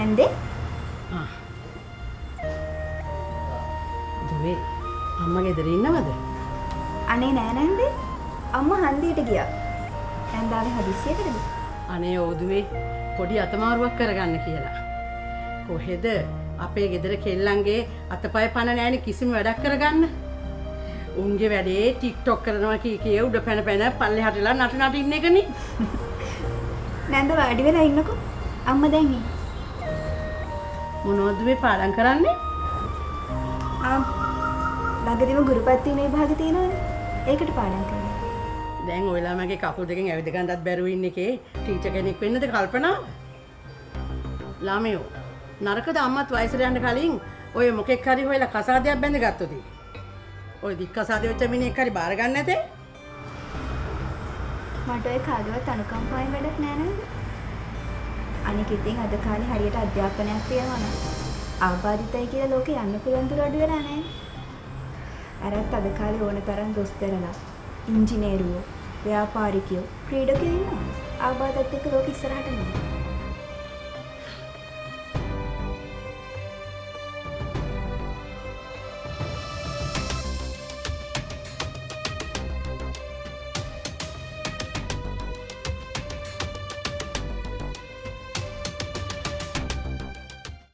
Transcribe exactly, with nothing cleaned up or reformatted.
නැන්දේ? ආ. දුවේ අම්මා ගෙදර ඉන්නවද? අනේ නෑ නැන්දේ. අම්මා හන්දියට ගියා. නැන්දාගේ හදිස්සියකටද? අනේ ඕදුවේ පොඩි අතමාරුවක් කරගන්න කියලා. කොහෙද අපේ ගෙදර කෙල්ලන්ගේ අතපය පන නෑනේ කිසිම වැඩක් කරගන්න. උන්ගේ වැඩේ ටික්ටොක් කරනවා කී කිය උඩ පැන පැන පල්ලෙහාටලා නට නට ඉන්න එකනේ. නැන්ද වාඩි වෙලා ඉන්නකෝ. අම්මා දැන් එයි. මොනවද මේ පාඩම් කරන්නේ? ආ ළඟදිම ගුරුපත්ති මේ භාගෙ තියෙනවනේ. ඒකට පාඩම් කරනවා. දැන් ඔය ළමගේ කකුල් දෙකෙන් ඇවිද ගන්නත් බැරුව ඉන්න එකේ ටීචර් කෙනෙක් වෙන්නද කල්පනා? ළමයෝ නරකද අම්මත් වයසට යන්න කලින් ඔය මොකෙක් හරි හොයලා කසාදයක් බැඳ ගත්තොත් ඔය දික් කසාදෙ වෙච්ච මිනිහෙක් හරි බාර ගන්න නැතේ? මට ඔය කාගේවත් අනුකම්පාවෙන් වැඩක් නෑ නේද? අනික ඉතින් අද කාලේ හරියට අධ්‍යාපනයක් තියෙනවා නම් ආබාධිතයි කියලා ලෝකේ යන්න පුළුවන් දුර අඩු වෙලා නෑ. අරත් අද කාලේ ඕන තරම් දොස්තරලා, ඉංජිනේරුවෝ, ව්‍යාපාරිකයෝ, ක්‍රීඩකයෝ ඉන්නවා. ආබාධත් එක්ක ලෝකෙ ඉස්සරහට යනවා.